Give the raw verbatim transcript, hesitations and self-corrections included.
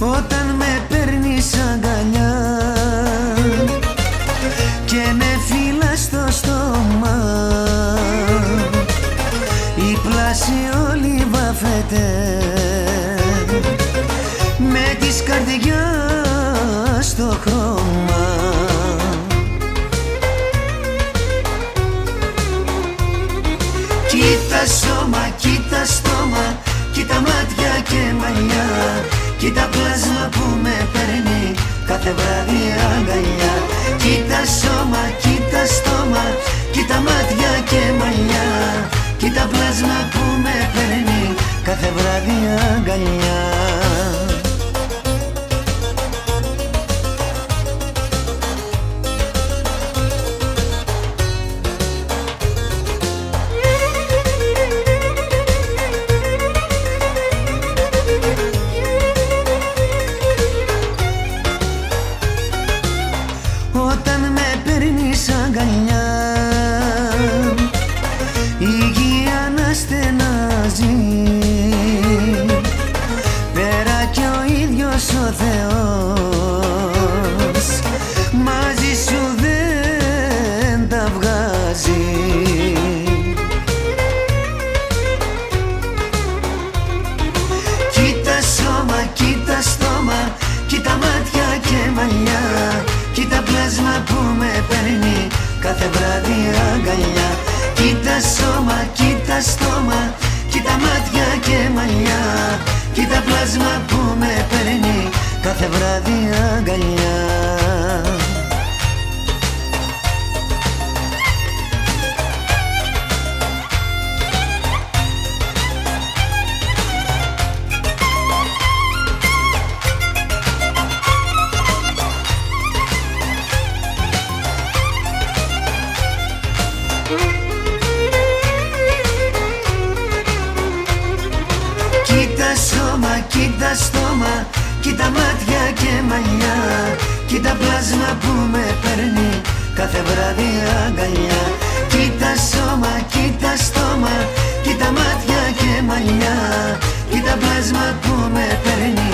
Όταν με παίρνεις αγκαλιά και με φύλας στο στόμα, η πλάση όλη βαφέται με της καρδιάς στο χρώμα. Κοίτα σώμα, κοίτα στόμα, κοίτα μάτια και μαλλιά, κοίτα πλάσμα που με παίρνει κάθε βράδυ αγκαλιά. Κοίτα σώμα, κοίτα στόμα, κοίτα μάτια και μαλλιά, κοίτα πλάσμα που με παίρνει κάθε βράδυ αγκαλιά. Όταν με παίρνεις αγκαλιά, η γη αναστενάζει, πέρα κι ο ίδιος ο Θεός μαζί σου δεν τα βγάζει. Κοίτα σώμα, κοίτα στόμα, κοίτα μάτια και μαλλιά, κοίτα πλάσμα που με παίρνει κάθε βράδυ αγκαλιά. Κοίτα σώμα, κοίτα στόμα, κοίτα μάτια και μαλλιά, κοίτα πλάσμα που με παίρνει κάθε βράδυ αγκαλιά. Κοίτα σώμα, κοίτα στόμα, κοίτα μάτια και μαλλιά, κοίτα πλάσμα που με παίρνει κάθε βράδυ αγκαλιά. Κοίτα σώμα, κοίτα στόμα, κοίτα μάτια και μαλλιά, κοίτα πλάσμα που με παίρνει